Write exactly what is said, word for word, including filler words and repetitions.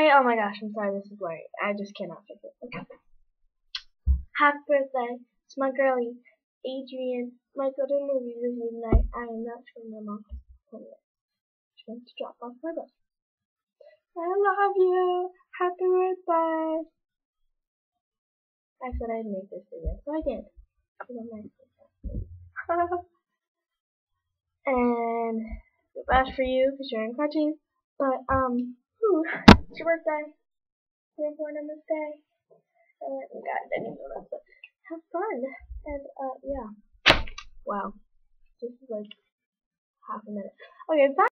Okay, oh my gosh, I'm sorry, this is blurry. I just cannot fix it. Okay. Happy birthday to my girlie, Adriane. Might go to the movies with you tonight. I am not sure my mom has told me. She wants to drop off my bus. I love you. Happy birthday. I said I'd make this video, so I did. I'm nice and the best for you because you're in cartoons. But um, ooh, it's your birthday. You're born on this day. Oh God, I didn't know that. But have fun. And uh, yeah. Wow. This is like half a minute. Okay, bye.